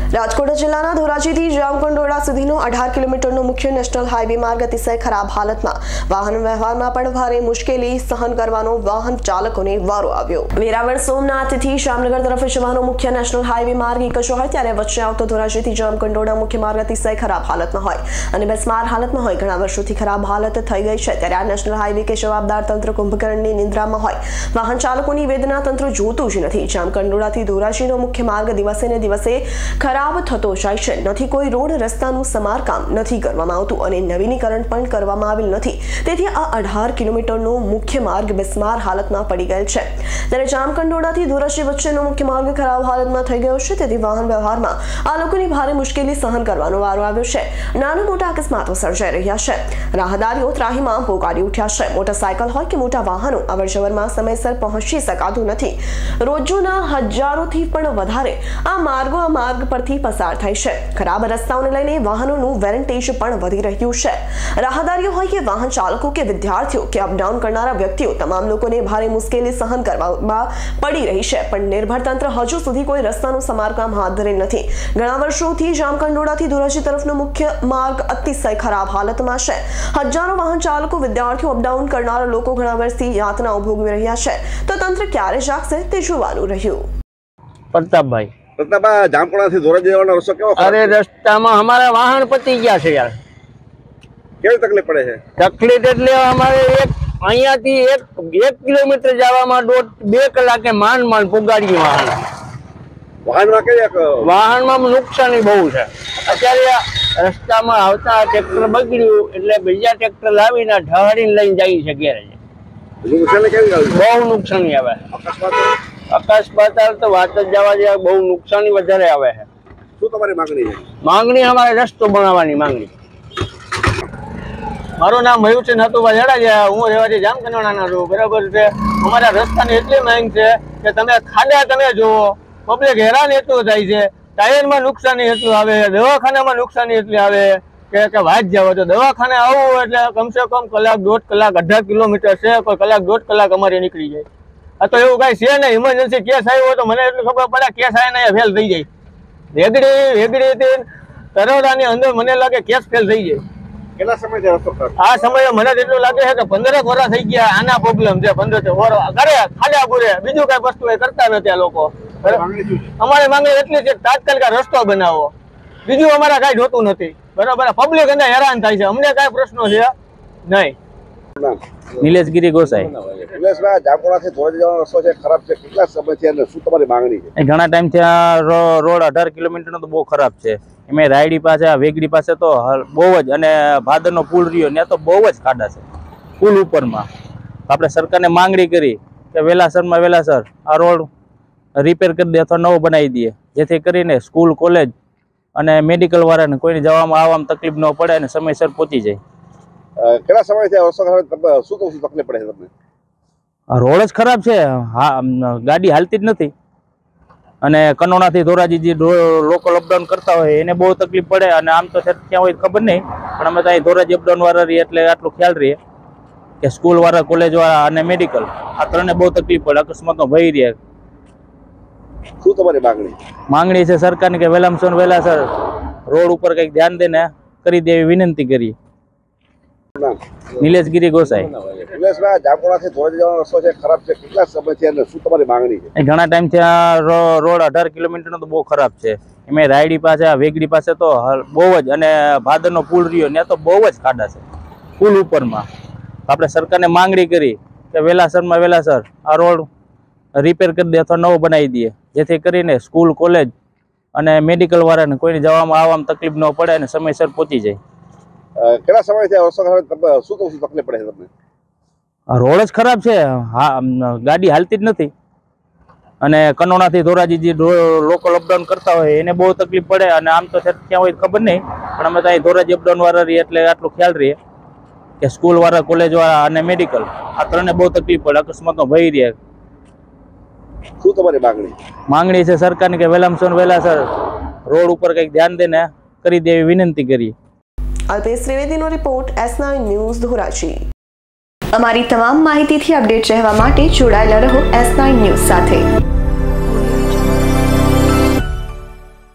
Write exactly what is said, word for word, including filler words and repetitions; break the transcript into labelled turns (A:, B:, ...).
A: રાજકોટ જિલ્લાના ધોરાજીથી જામકંડોળા સુધીનો અઢાર કિલોમીટરનો મુખ્ય નેશનલ હાઈવે માર્ગ અતિશય ખરાબ હાલતમાં, વાહન વ્યવહારમાં પણ ભારે મુશ્કેલી સહન કરવાનો વાહન ચાલકોને વારો આવ્યો। વેરાવળ સોમનાથથી જામનગર તરફ જવાનો મુખ્ય નેશનલ હાઈવે માર્ગ એક જ હોય ત્યારે વચ્ચે આવતો ધોરાજીથી જામકંડોળા મુખ્ય માર્ગ અતિશય ખરાબ હાલતમાં હોય અને બેસ્માર હાલતમાં હોય। ઘણા વર્ષોથી ખરાબ હાલત થઈ ગઈ છે ત્યારે આ નેશનલ હાઈવે કે જવાબદાર તંત્ર કુંભકર્ણની નિંદ્રામાં હોય। વાહન ચાલકોની વેદના તંત્ર જોતું જ નથી। જામકંડોળાથી ધોરાજીનો મુખ્ય માર્ગ દિવસે ને દિવસે ખરાબ થતો જાય છે। નથી કોઈ રોડ રસ્તાનું સમારકામ નથી કરવામાં આવતું અને નવીનીકરણ પણ કરવામાં આવેલ નથી, તેથી આ અઢાર કિલોમીટરનો મુખ્ય માર્ગ બેસ્માર હાલતમાં પડી ગયેલ છે। ત્યારે જામકંડોળાથી ધોરાજી વચ્ચેનો મુખ્ય માર્ગ ખરાબ હાલતમાં થઈ ગયો છે, તેથી વાહન વ્યવહારમાં આ લોકોની ભારે મુશ્કેલી સહન કરવાનો વારો આવ્યો છે। નાના મોટા અકસ્માતો સર્જાઈ રહ્યા છે, રાહદારીઓ ત્રાહીમાં પોકારી ઉઠ્યા છે। મોટરસાયકલ હોય કે મોટા વાહનો અવરજવરમાં સમયસર પહોંચી શકાતું નથી। રોજોના હજારોથી પણ વધારે આ માર્ગો આ માર્ગ પરથી પસાર થાય છે। ખરાબ રસ્તાઓને લઈને વાહનોનું વેરેન્ટેજ પણ વધી રહ્યું છે। રાહદારીઓ હોય કે વાહન ચાલકો કે વિદ્યાર્થીઓ કે અપડાઉન કરનારા વ્યક્તિઓ તમામ લોકોને ભારે મુશ્કેલી સહન કરવામાં પડી રહી છે, પણ નિર્ભર તંત્ર હજુ સુધી કોઈ રસ્તાનું સમારકામ હાથ ધરેલ નથી। ઘણા વર્ષોથી જામકંડોળાથી ધોરાજી તરફનો મુખ્ય માર્ગ અતિશય ખરાબ હાલતમાં છે। હજારો વાહન ચાલકો, વિદ્યાર્થીઓ, અપડાઉન કરનારા લોકો ઘણા વર્ષથી યાતનાઓ ભોગવી રહ્યા છે, તો તંત્ર ક્યારે જાગશે તે જોવાનું રહ્યું।
B: प्रतापभाई
C: प्रतापा जामकंडोळा से धोराजी जવાનો रस्तो केવો?
B: अरे रस्ता में हमारा वाहन पती गया है यार।
C: केवी तकलीफ पड़े है?
B: तकलीफ એટલે અમારે એક અહીંયાથી એક એક કિલોમીટર જવામાં દોઢ બે કલાકે માંડ માંડ પુગાડી વાહન
C: વાહનમાં કે
B: વાહનમાં નુકસાની બહુ છે। અત્યારે રસ્તામાં આવતા ટ્રેક્ટર બગડ્યું એટલે બીજા ટ્રેક્ટર લાવીને ઢાળીને લઈને જઈ છે ઘેરે।
C: નુકસાની કેવી આવી?
B: બહુ નુકસાની આવે।
C: અકસ્માત
B: અકસ્માત તો વાત જ જવા દે, બહુ નુકસાની વધારે આવે છે।
C: શું તમારી માંગણી છે?
B: માંગણી અમારે રસ્તો બનાવવાની માંગણી। મારું નામ મયુર છે નતુભાઈ જડાજા, હું રહેવાથી જામકંડોળાના છું, બરાબર છે। અમારા રસ્તાની એટલી માંગ છે કે તમે ખાડા તમે જુઓ, પબ્લિક હેરાન એટલું થાય છે, ટાયરમાં નુકસાની એટલું આવે, દવાખાનામાં નુકસાની એટલી આવે કે કે વાત જાવ તો દવાખાને આવવું એટલે કમસે કમ કલાક દોઢ કલાક અઢાર કિલોમીટર છે, કોઈ કલાક દોઢ કલાક અમારે નીકળી જાય। આ તો એવું કઈ છે નહીં, ઇમરજન્સી કેસ આવ્યો તો મને એટલું ખબર પડે કેસ આવીને ફેલ થઈ જાય। વેગડી વેગડી તરોડાની અંદર મને લાગે કેસ ફેલ થઈ જાય।
C: કેટલા સમયથી રસ્તો ખરાબ?
B: આ સમયે મને એટલું લાગે છે કે પંદરેક વર્ષ થઈ ગયા આના પ્રોબ્લેમ છે। પંદર ઘરે ખાડા પૂરે, બીજું કઈ વસ્તુ એ કરતા નથી આ લોકો। અમારી માંગણી એટલી છે તાત્કાલિક રસ્તો બનાવો, બીજું અમારે કઈ જોતું નથી, બરાબર। પબ્લિક અંદર હેરાન થાય છે, અમને કઈ પ્રશ્નો છે નહીં।
D: નિલેશગીરી ગોસાઈ।
C: નિલેશભાઈ, જામકંડોળાથી ધોરાજી જવાનો રસ્તો છે ખરાબ છે, કેટલા સમયથી અને શું તમારી માંગણી છે?
D: ઘણા ટાઈમથી આ રોડ અઢાર કિલોમીટરનો તો બહુ ખરાબ છે। એમાં રાયડી પાસે વેગડી પાસે તો બહુ જ, અને ભાદરનો પુલ રહ્યો ત્યાં તો બહુ જ ખાડા છે પુલ ઉપરમાં। આપણે સરકારને માંગણી કરી કે વહેલાસરમાં વહેલાસર આ રોડ રિપેર કરી દે અથવા નવો બનાવી દે, જેથી કરીને સ્કૂલ, કોલેજ અને મેડિકલ વાળાને કોઈને જવામાં આવવામાં તકલીફ ન પડે અને સમયસર પહોંચી જાય।
C: કેટલા સમયથી રસ્તો ખરાબ, શું કહું શું તકલીફ પડે છે તમને?
D: રોડ જ ખરાબ છે, હા, ગાડી હાલતી જ નથી અને કંડોળાથી ધોરાજી જે લોકલ અપડાઉન કરતા હોય એને બહુ તકલીફ પડે। અને આમ તો ક્યાં હોય ખબર નહીં, પણ અમે તો અહીં ધોરાજી અપડાઉન વાળા રહીએ એટલે આટલું ખ્યાલ રહીએ કે સ્કૂલ વાળા, કોલેજ વાળા અને મેડિકલ આ ત્રણે બહુ તકલીફ પડે, અકસ્માતનો ભય રહે।
C: શું તમારી માંગણી?
D: માંગણી છે સરકારને કે વહેલામાં વહેલાસર રોડ ઉપર કંઈક ધ્યાન દઈને કરી દે એવી વિનંતી કરી। નિલેશગીરી ગોસાઈ।
C: નિલેશભાઈ, જામકંડોળાથી ધોરાજી જવાનો રસ્તો છે ખરાબ છે, કેટલા સમયથી અને શું તમારી માંગણી છે?
D: ઘણા ટાઈમથી આ રોડ અઢાર કિલોમીટરનો તો બહુ ખરાબ છે। એમાં રાયડી પાસે વેગડી પાસે તો બહુ જ, અને ભાદરનો પુલ રહ્યો ત્યાં તો બહુ જ ખાડા છે પુલ ઉપરમાં। આપણે સરકારને માંગણી કરી કે વહેલાસરમાં વહેલાસર આ રોડ રિપેર કરી દે અથવા નવો બનાવી દે, જેથી કરીને સ્કૂલ, કોલેજ અને મેડિકલ વાળાને કોઈને જવામાં આવવામાં તકલીફ ન પડે અને સમયસર પહોંચી જાય।
C: કેટલા સમયથી રસ્તો ખરાબ, શું કહું શું તકલીફ પડે છે તમને?
D: રોડ જ ખરાબ છે, હા, ગાડી હાલતી જ નથી અને કંડોળાથી ધોરાજી જે લોકલ અપડાઉન કરતા હોય એને બહુ તકલીફ પડે। અને આમ તો ક્યાં હોય ખબર નહીં, પણ અમે તો અહીં ધોરાજી અપડાઉન વાળા રહીએ એટલે આટલું ખ્યાલ રહીએ કે સ્કૂલ વાળા, કોલેજ વાળા અને મેડિકલ આ ત્રણે બહુ તકલીફ પડે, અકસ્માતનો ભય રહે।
C: શું તમારી માંગણી?
D: માંગણી છે સરકારને કે વહેલામાં વહેલાસર રોડ ઉપર કંઈક ધ્યાન દઈને કરી દે એવી વિનંતી કરી।
A: અલ્પેશ ત્રિવેદીનો report, S nine news, Dhoraji. અમારી તમામ માહિતીથી અપડેટ રહેવા માટે જોડાયેલા રહો એસ નાઇન ન્યૂઝ સાથે।